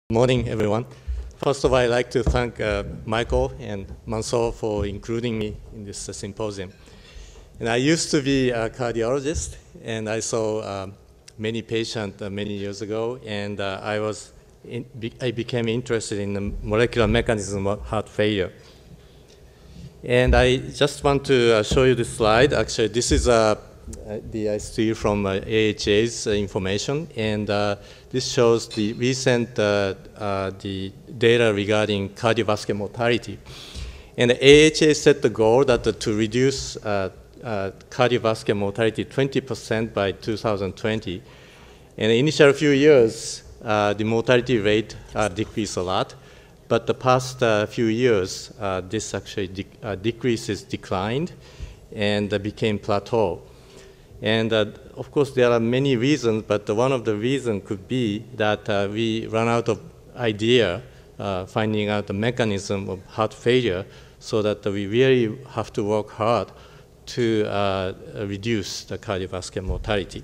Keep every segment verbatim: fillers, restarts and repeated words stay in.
Morning, everyone. First of all, I'd like to thank uh, Michael and Mansoor for including me in this uh, symposium. And I used to be a cardiologist, and I saw um, many patients uh, many years ago, and uh, I was in, be, I became interested in the molecular mechanism of heart failure. And I just want to uh, show you this slide. Actually, this is uh, the I steal from uh, A H A's uh, information, and uh, this shows the recent uh, uh, the data regarding cardiovascular mortality. And the A H A set the goal that uh, to reduce uh, uh, cardiovascular mortality twenty percent by two thousand twenty. In the initial few years, uh, the mortality rate uh, decreased a lot. But the past uh, few years, uh, this actually de uh, decreases declined and uh, became plateau. And uh, of course, there are many reasons, but the one of the reasons could be that uh, we run out of idea uh, finding out the mechanism of heart failure, so that uh, we really have to work hard to uh, reduce the cardiovascular mortality.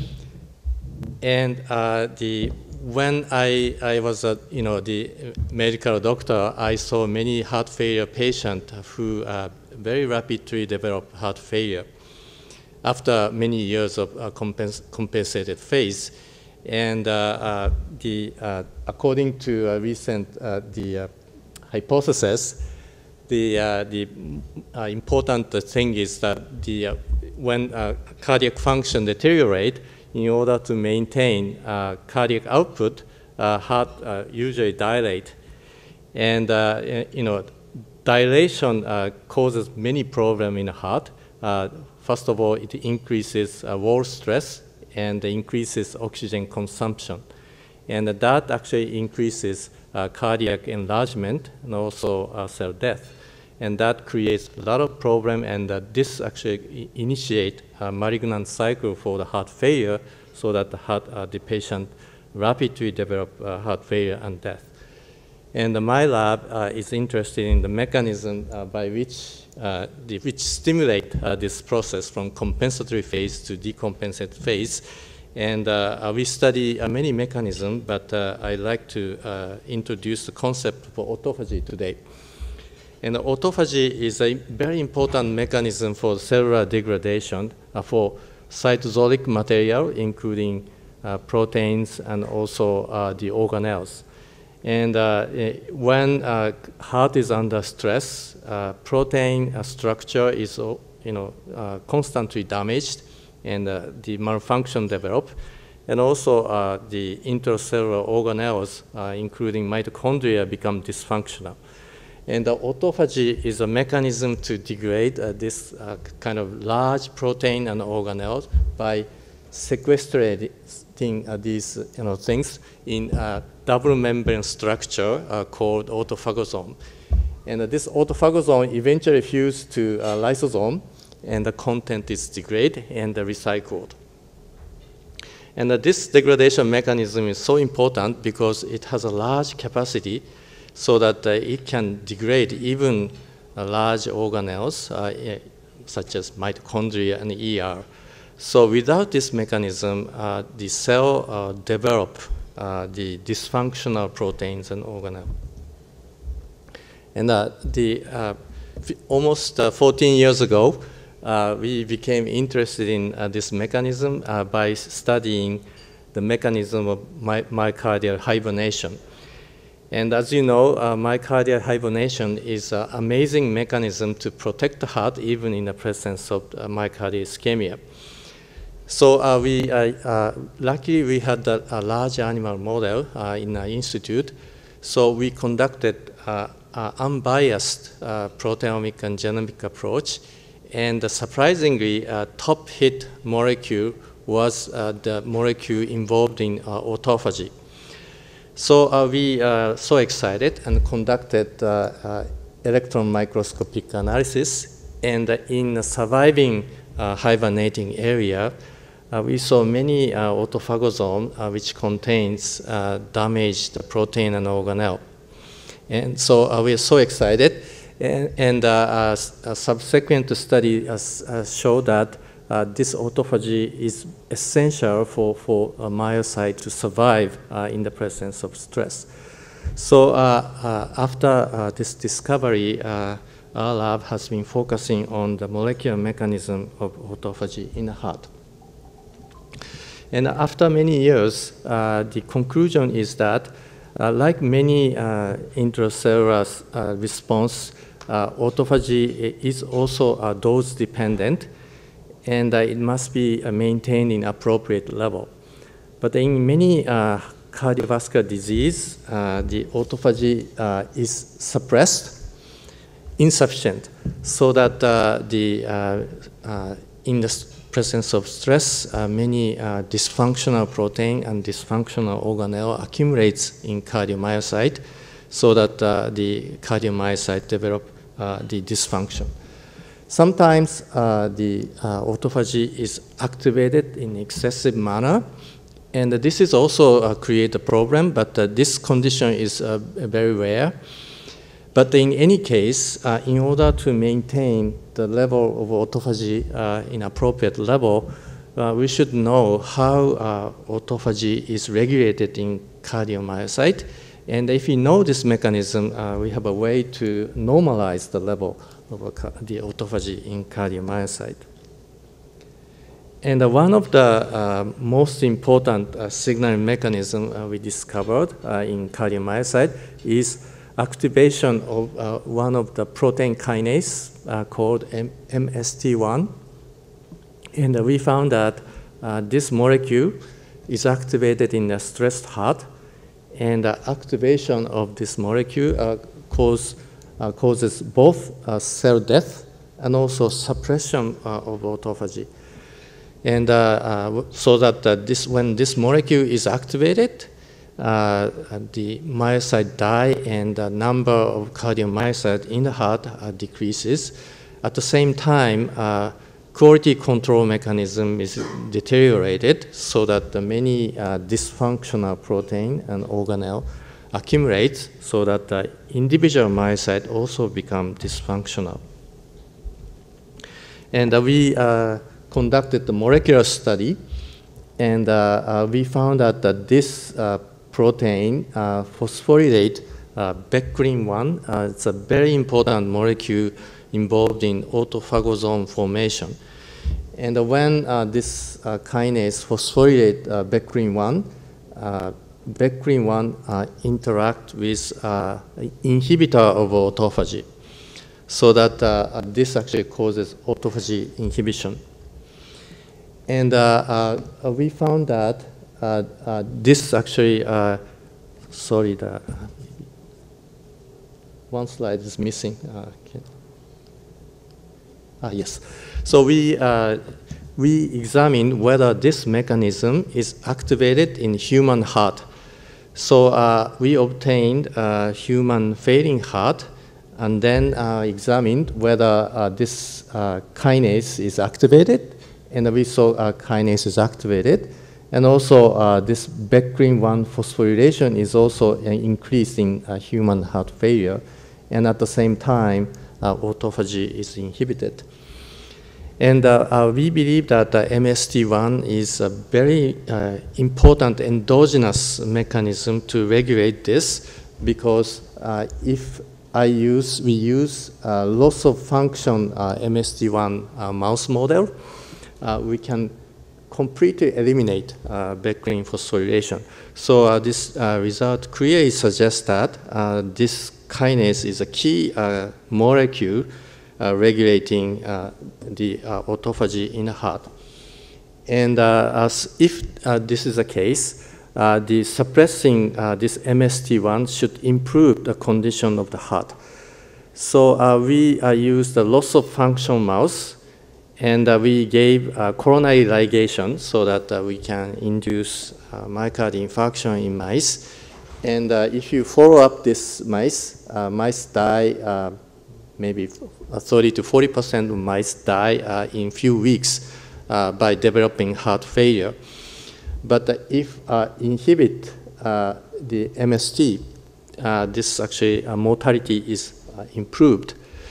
And uh, the When I, I was a you know, the medical doctor, I saw many heart failure patients who uh, very rapidly developed heart failure after many years of uh, compens compensated phase. And uh, uh, the, uh, according to a recent uh, the, uh, hypothesis, the, uh, the uh, important thing is that the, uh, when uh, cardiac function deteriorates, in order to maintain uh, cardiac output, uh, heart uh, usually dilate. And uh, you know, dilation uh, causes many problems in the heart. Uh, first of all, it increases uh, wall stress and increases oxygen consumption. And that actually increases uh, cardiac enlargement and also uh, cell death. And that creates a lot of problem, and uh, this actually initiates a malignant cycle for the heart failure, so that the, heart, uh, the patient rapidly develop uh, heart failure and death. And uh, my lab uh, is interested in the mechanism uh, by which, uh, the, which stimulate uh, this process from compensatory phase to decompensated phase. And uh, we study uh, many mechanisms, but uh, I'd like to uh, introduce the concept for autophagy today. And autophagy is a very important mechanism for cellular degradation uh, for cytosolic material, including uh, proteins and also uh, the organelles. And uh, when uh, heart is under stress, uh, protein uh, structure is uh, you know, uh, constantly damaged, and uh, the malfunction develop. And also uh, the intracellular organelles, uh, including mitochondria, become dysfunctional. And the autophagy is a mechanism to degrade uh, this uh, kind of large protein and organelles by sequestrating uh, these you know, things in a double membrane structure uh, called autophagosome. And uh, this autophagosome eventually fuses to a lysosome, and the content is degraded and uh, recycled. And uh, this degradation mechanism is so important because it has a large capacity, so that uh, it can degrade even uh, large organelles, uh, such as mitochondria and E R. So without this mechanism, uh, the cell uh, develop uh, the dysfunctional proteins and organelles. And uh, the, uh, almost uh, fourteen years ago, uh, we became interested in uh, this mechanism uh, by studying the mechanism of my myocardial hibernation. And as you know, uh, myocardial hibernation is an amazing mechanism to protect the heart even in the presence of uh, myocardial ischemia. So uh, we, uh, uh, luckily we had a, a large animal model uh, in our institute. So we conducted uh, an unbiased uh, proteomic and genomic approach. And uh, surprisingly, uh, top hit molecule was uh, the molecule involved in uh, autophagy. So uh, we are so excited and conducted uh, uh, electron microscopic analysis. And uh, in the surviving uh, hibernating area, uh, we saw many uh, autophagosome uh, which contains uh, damaged protein and organelle. And so uh, we are so excited. And, and uh, uh, a subsequent study uh, uh, showed that uh, this autophagy is essential for, for a myocyte to survive uh, in the presence of stress. So uh, uh, after uh, this discovery, uh, our lab has been focusing on the molecular mechanism of autophagy in the heart. And after many years, uh, the conclusion is that, uh, like many uh, intracellular uh, response, uh, autophagy is also uh, dose-dependent, and uh, it must be uh, maintained in appropriate level. But in many uh, cardiovascular disease, uh, the autophagy uh, is suppressed, insufficient, so that uh, the uh, uh, in the presence of stress, uh, many uh, dysfunctional protein and dysfunctional organelle accumulates in cardiomyocyte, so that uh, the cardiomyocyte develop uh, the dysfunction. Sometimes uh, the uh, autophagy is activated in excessive manner, and this is also uh, create a problem, but uh, this condition is uh, very rare. But in any case, uh, in order to maintain the level of autophagy uh, in appropriate level, uh, we should know how uh, autophagy is regulated in cardiomyocyte. And if we know this mechanism, uh, we have a way to normalize the level of the autophagy in cardiomyocyte. And uh, one of the uh, most important uh, signaling mechanism uh, we discovered uh, in cardiomyocyte is activation of uh, one of the protein kinase uh, called M S T one. And uh, we found that uh, this molecule is activated in a stressed heart, and uh, activation of this molecule uh, cause, uh, causes both uh, cell death and also suppression uh, of autophagy. And uh, uh, so that uh, this, when this molecule is activated, Uh, the myocyte die and the number of cardiomyocytes in the heart uh, decreases. At the same time, uh, quality control mechanism is deteriorated, so that the many uh, dysfunctional protein and organelle accumulate, so that the individual myocyte also become dysfunctional. And uh, we uh, conducted the molecular study, and uh, uh, we found that uh, this uh, protein uh, phosphorylate uh, beclin one. Uh, it's a very important molecule involved in autophagosome formation. And uh, when uh, this uh, kinase phosphorylate uh, beclin one, uh, beclin one uh, interact with uh, inhibitor of autophagy, so that uh, this actually causes autophagy inhibition. And uh, uh, we found that Uh, uh, this actually, uh, sorry, the uh, one slide is missing. Uh, okay. Ah, yes. So we uh, we examined whether this mechanism is activated in human heart. So uh, we obtained a human failing heart, and then uh, examined whether uh, this uh, kinase is activated, and we saw uh, kinase is activated. And also, uh, this beclin one phosphorylation is also uh, increased in uh, human heart failure. And at the same time, uh, autophagy is inhibited. And uh, uh, we believe that uh, M S T one is a very uh, important endogenous mechanism to regulate this, because uh, if I use, we use uh, loss of function uh, M S T one uh, mouse model, uh, we can completely eliminate uh, beclin phosphorylation. So uh, this uh, result clearly suggests that uh, this kinase is a key uh, molecule uh, regulating uh, the uh, autophagy in the heart. And uh, as if uh, this is the case, uh, the suppressing uh, this M S T one should improve the condition of the heart. So uh, we uh, used the loss of function mouse, and uh, we gave uh, coronary ligation so that uh, we can induce uh, myocardial infarction in mice. And uh, if you follow up this mice, uh, mice die, uh, maybe thirty to forty percent of mice die uh, in few weeks uh, by developing heart failure. But uh, if uh, inhibit uh, the M S T, uh, this actually uh, mortality is uh, improved.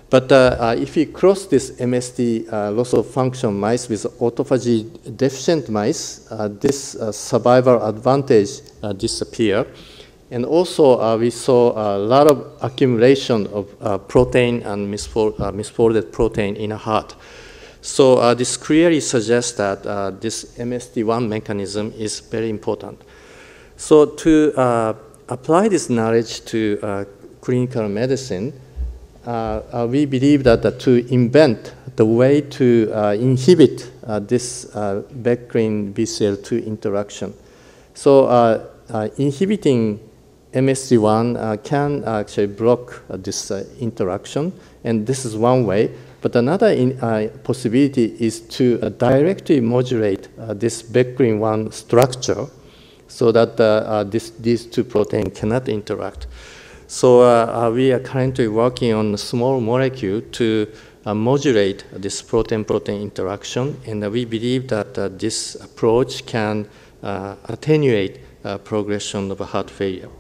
But uh, uh, if we cross this M S D uh, loss of function mice with autophagy deficient mice, uh, this uh, survival advantage uh, disappear. And also uh, we saw a lot of accumulation of uh, protein and misfold, uh, misfolded protein in a heart. So uh, this clearly suggests that uh, this M S D one mechanism is very important. So to uh, apply this knowledge to uh, clinical medicine, Uh, uh, we believe that uh, to invent the way to uh, inhibit uh, this uh, BECLIN B C L two interaction. So uh, uh, inhibiting M S D one uh, can actually block uh, this uh, interaction, and this is one way. But another in, uh, possibility is to uh, directly modulate uh, this BECLIN one structure so that uh, uh, this, these two proteins cannot interact. So uh, uh, we are currently working on a small molecule to uh, modulate this protein-protein interaction, and uh, we believe that uh, this approach can uh, attenuate uh, progression of heart failure.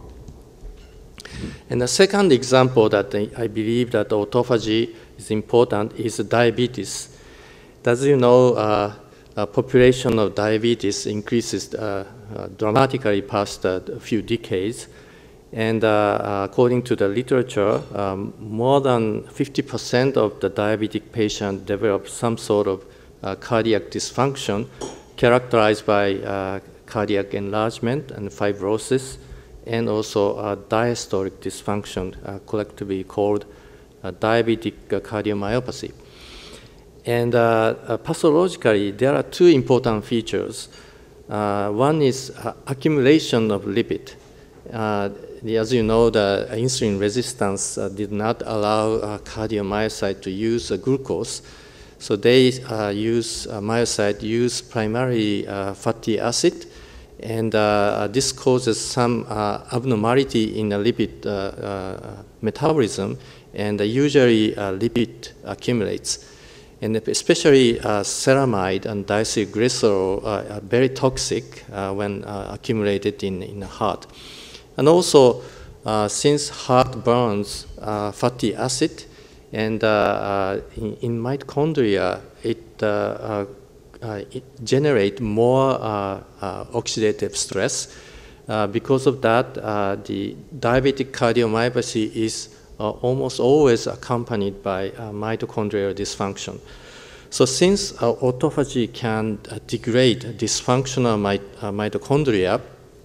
And the second example that I believe that autophagy is important is diabetes. As you know, uh, a population of diabetes increases uh, uh, dramatically past uh, a few decades. And uh, according to the literature, um, more than fifty percent of the diabetic patients develop some sort of uh, cardiac dysfunction characterized by uh, cardiac enlargement and fibrosis, and also uh, diastolic dysfunction, uh, collectively called uh, diabetic uh, cardiomyopathy. And uh, uh, pathologically, there are two important features. Uh, one is uh, accumulation of lipid. Uh, As you know, the insulin resistance uh, did not allow uh, cardiomyocyte to use uh, glucose. So they uh, use, uh, myocyte use primarily uh, fatty acid, and uh, this causes some uh, abnormality in the lipid uh, uh, metabolism, and uh, usually uh, lipid accumulates. And especially uh, ceramide and diacylglycerol uh, are very toxic uh, when uh, accumulated in, in the heart. And also, uh, since heart burns uh, fatty acid, and uh, uh, in, in mitochondria, it, uh, uh, uh, it generates more uh, uh, oxidative stress. Uh, because of that, uh, the diabetic cardiomyopathy is uh, almost always accompanied by uh, mitochondrial dysfunction. So since uh, autophagy can uh, degrade dysfunctional mit uh, mitochondria,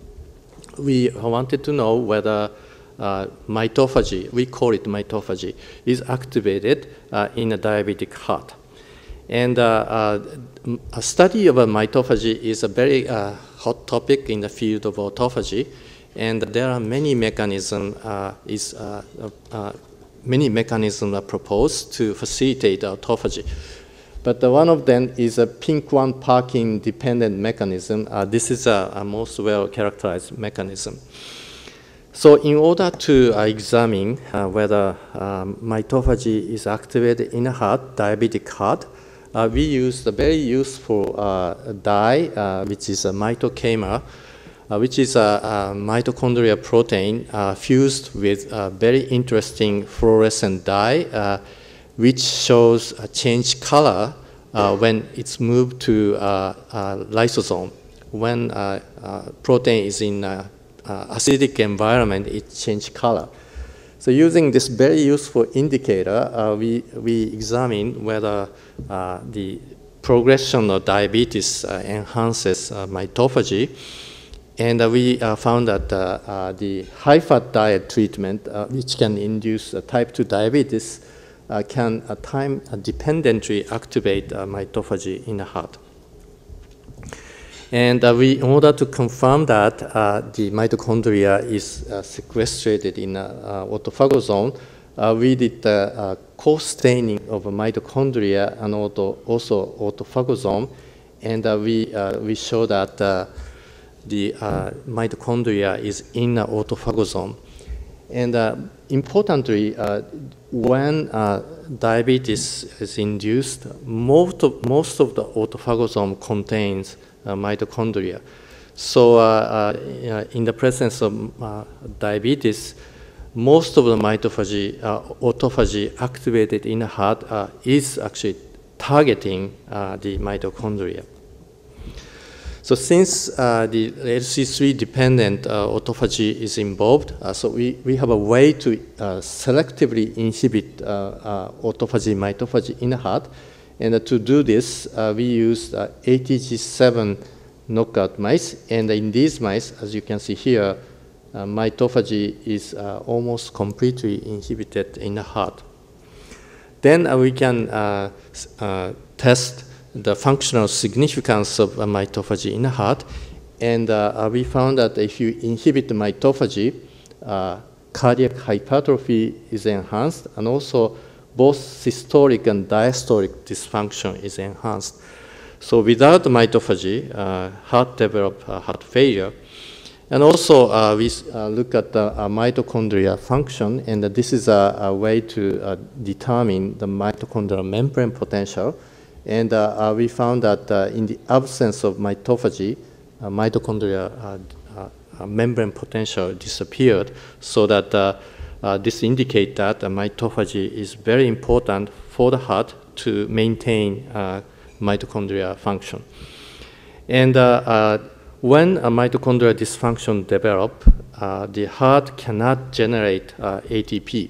we wanted to know whether uh, mitophagy, we call it mitophagy, is activated uh, in a diabetic heart. And uh, uh, a study of a mitophagy is a very uh, hot topic in the field of autophagy, and there are many mechanisms uh, is uh, uh, many mechanisms are proposed to facilitate autophagy. But uh, one of them is a P I N K one parking dependent mechanism. Uh, this is a, a most well-characterized mechanism. So in order to uh, examine uh, whether um, mitophagy is activated in a heart, diabetic heart, uh, we use a very useful uh, dye, uh, which is a mitocamer, uh, which is a, a mitochondrial protein uh, fused with a very interesting fluorescent dye, uh, which shows a changed color uh, when it's moved to uh, uh, lysosome. When uh, uh, protein is in uh, uh, acidic environment, it changes color. So using this very useful indicator, uh, we, we examine whether uh, the progression of diabetes uh, enhances uh, mitophagy. And uh, we uh, found that uh, uh, the high-fat diet treatment, uh, which can induce uh, type two diabetes, Uh, can uh, time uh, dependently activate uh, mitophagy in the heart. And uh, we, in order to confirm that uh, the mitochondria is uh, sequestrated in uh, uh, autophagosome, uh, we did uh, uh, co-staining of mitochondria and auto, also autophagosome, and uh, we, uh, we show that uh, the uh, mitochondria is in the autophagosome. And uh, importantly, uh, when uh, diabetes is induced, most of, most of the autophagosome contains uh, mitochondria. So uh, uh, in the presence of uh, diabetes, most of the mitophagy, uh, autophagy activated in the heart uh, is actually targeting uh, the mitochondria. So since uh, the L C three dependent uh, autophagy is involved, uh, so we, we have a way to uh, selectively inhibit uh, uh, autophagy, mitophagy in the heart. And uh, to do this, uh, we used uh, A T G seven knockout mice. And in these mice, as you can see here, uh, mitophagy is uh, almost completely inhibited in the heart. Then uh, we can uh, uh, test the functional significance of uh, mitophagy in the heart. And uh, we found that if you inhibit the mitophagy, uh, cardiac hypertrophy is enhanced, and also both systolic and diastolic dysfunction is enhanced. So without the mitophagy, uh, heart develop uh, heart failure. And also uh, we uh, look at the uh, mitochondria function, and uh, this is a, a way to uh, determine the mitochondrial membrane potential. And uh, uh, we found that uh, in the absence of mitophagy, uh, mitochondria uh, uh, membrane potential disappeared, so that uh, uh, this indicates that uh, mitophagy is very important for the heart to maintain uh, mitochondria function. And uh, uh, when a mitochondrial dysfunction develops, uh, the heart cannot generate uh, A T P.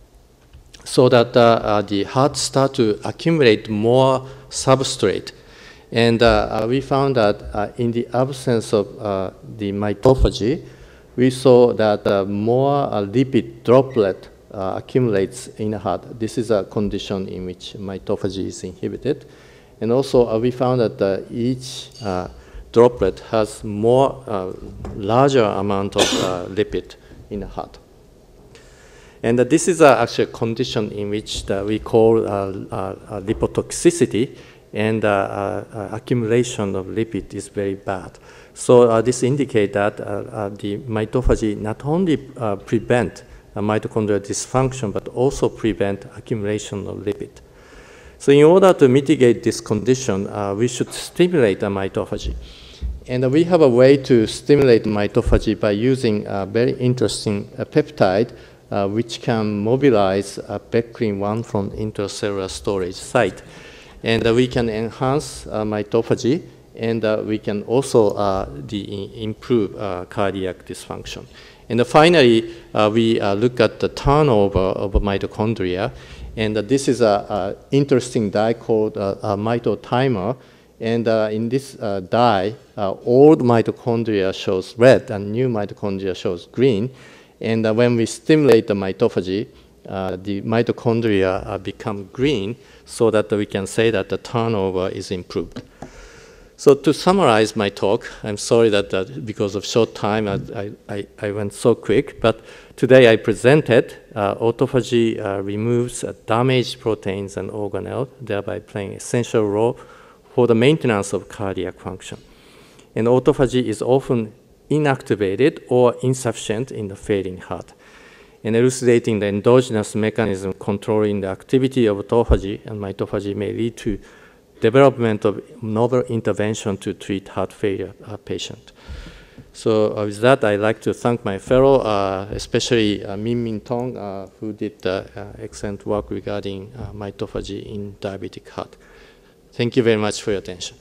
So that uh, uh, the heart starts to accumulate more substrate. And uh, uh, we found that uh, in the absence of uh, the mitophagy, we saw that uh, more uh, lipid droplet uh, accumulates in the heart. This is a condition in which mitophagy is inhibited. And also uh, we found that uh, each uh, droplet has more uh, larger amount of uh, lipid in the heart. And uh, this is uh, actually a condition in which uh, we call uh, uh, lipotoxicity, and uh, uh, accumulation of lipid is very bad. So uh, this indicates that uh, uh, the mitophagy not only uh, prevent uh, mitochondrial dysfunction, but also prevent accumulation of lipid. So in order to mitigate this condition, uh, we should stimulate the mitophagy. And uh, we have a way to stimulate mitophagy by using a very interesting uh, peptide Uh, which can mobilize uh, Becklin one from intracellular storage site. And uh, we can enhance uh, mitophagy, and uh, we can also uh, the improve uh, cardiac dysfunction. And uh, finally, uh, we uh, look at the turnover of mitochondria. And uh, this is an interesting dye called uh, a mitotimer. And uh, in this uh, dye, uh, old mitochondria shows red, and new mitochondria shows green. And uh, when we stimulate the mitophagy, uh, the mitochondria uh, become green, so that we can say that the turnover is improved. So to summarize my talk, I'm sorry that uh, because of short time, I, I, I went so quick, but today I presented uh, autophagy uh, removes uh, damaged proteins and organelles, thereby playing an essential role for the maintenance of cardiac function. And autophagy is often inactivated or insufficient in the failing heart. And elucidating the endogenous mechanism controlling the activity of autophagy and mitophagy may lead to development of novel intervention to treat heart failure uh, patient. So uh, with that, I'd like to thank my fellow, uh, especially uh, Min Min Tong, uh, who did uh, uh, excellent work regarding uh, mitophagy in diabetic heart. Thank you very much for your attention.